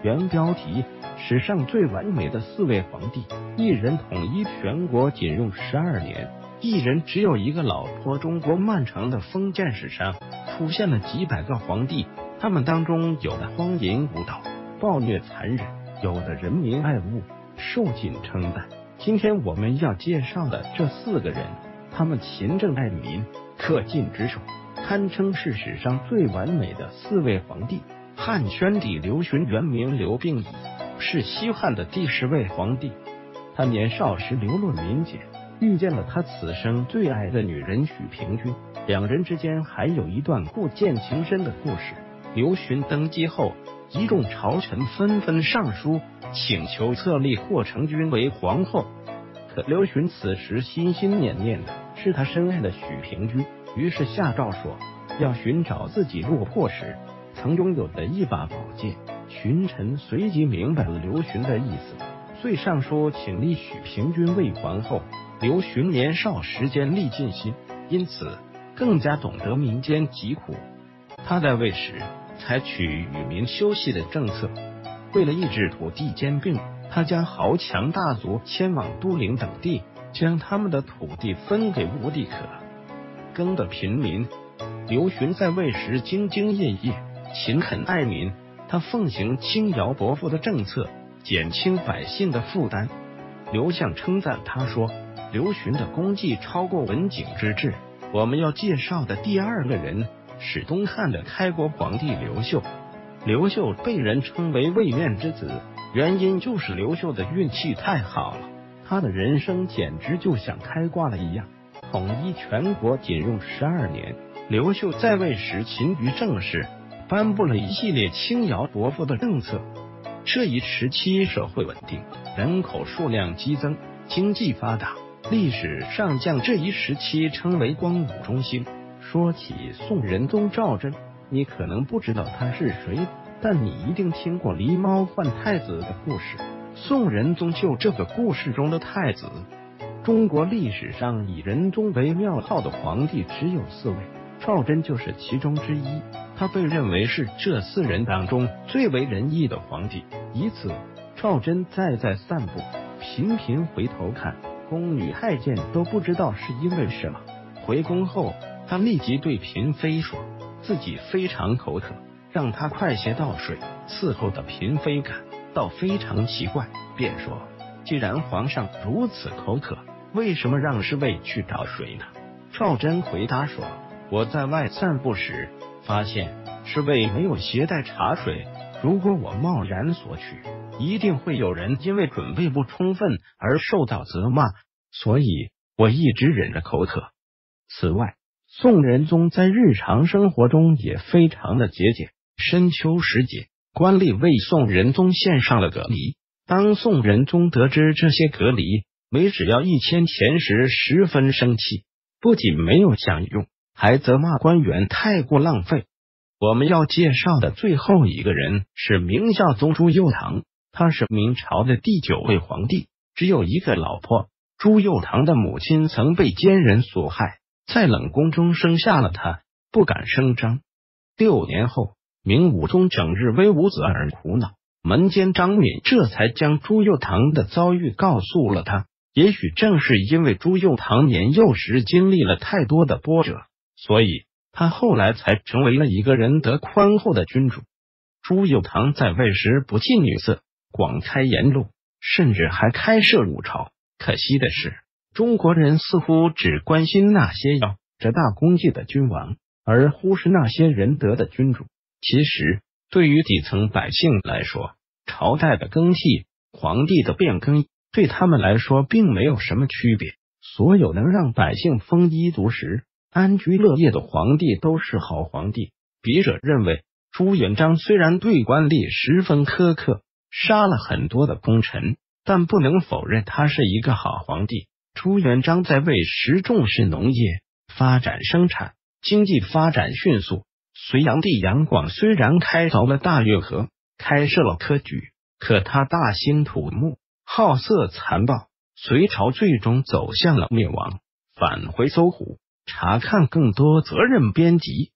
原标题：史上最完美的4位皇帝，一人统一全国仅用12年，一人只有一个老婆。中国漫长的封建史上出现了几百个皇帝，他们当中有的荒淫无道、暴虐残忍，有的人民爱物、受尽称赞。今天我们要介绍的这4个人，他们勤政爱民、恪尽职守，堪称是史上最完美的4位皇帝。汉宣帝刘询原名刘病已，是西汉的第10位皇帝。他年少时流落民间，遇见了他此生最爱的女人许平君，两人之间还有一段故剑情深的故事。刘询登基后，一众朝臣纷纷上书请求册立霍成君为皇后，可刘询此时心心念念的是他深爱的许平君，于是下诏说要寻找自己落魄时曾拥有的一把宝剑。群臣随即明白了刘询的意思，遂上书请立许平君为皇后。刘询年少时间历尽心，因此更加懂得民间疾苦。他在位时采取与民休息的政策，为了抑制土地兼并，他将豪强大族迁往都陵等地，将他们的土地分给无地可耕的平民。刘询在位时兢兢业业、勤恳爱民，他奉行轻徭薄赋的政策，减轻百姓的负担。刘向称赞他说，刘询的功绩超过文景之治。我们要介绍的第2个人是东汉的开国皇帝刘秀。刘秀被人称为位面之子，原因就是刘秀的运气太好了，他的人生简直就像开挂了一样。统一全国仅用12年，刘秀在位时勤于政事，颁布了一系列轻徭薄赋的政策。这一时期社会稳定，人口数量激增，经济发达，历史上将这一时期称为光武中兴。说起宋仁宗赵祯，你可能不知道他是谁，但你一定听过狸猫换太子的故事。宋仁宗就这个故事中的太子。中国历史上以仁宗为庙号的皇帝只有4位，赵祯就是其中之一。他被认为是这4人当中最为仁义的皇帝，以此赵祯再散步，频频回头看，宫女太监都不知道是因为什么。回宫后，他立即对嫔妃说自己非常口渴，让他快些倒水。伺候的嫔妃感到非常奇怪，便说既然皇上如此口渴，为什么让侍卫去找水呢？赵祯回答说，我在外散步时发现侍卫没有携带茶水，如果我贸然索取，一定会有人因为准备不充分而受到责骂，所以我一直忍着口渴。此外，宋仁宗在日常生活中也非常的节俭。深秋时节，官吏为宋仁宗献上了蛤蜊。当宋仁宗得知这些蛤蜊每只要1000钱时，十分生气，不仅没有享用，还责骂官员太过浪费。我们要介绍的最后一个人是明孝宗朱佑樘，他是明朝的第9位皇帝，只有一个老婆。朱佑樘的母亲曾被奸人所害，在冷宫中生下了他，不敢声张。6年后，明武宗整日为无子而苦恼，门监张敏这才将朱佑樘的遭遇告诉了他。也许正是因为朱佑樘年幼时经历了太多的波折，所以他后来才成为了一个仁德宽厚的君主。朱佑樘在位时不近女色，广开言路，甚至还开设武朝。可惜的是，中国人似乎只关心那些要着大功绩的君王，而忽视那些仁德的君主。其实对于底层百姓来说，朝代的更替、皇帝的变更对他们来说并没有什么区别。所有能让百姓丰衣足食、安居乐业的皇帝都是好皇帝。笔者认为，朱元璋虽然对官吏十分苛刻，杀了很多的功臣，但不能否认他是一个好皇帝。朱元璋在位时重视农业，发展生产，经济发展迅速。隋炀帝杨广虽然开凿了大运河，开设了科举，可他大兴土木，好色残暴，隋朝最终走向了灭亡。返回搜狐，查看更多责任编辑。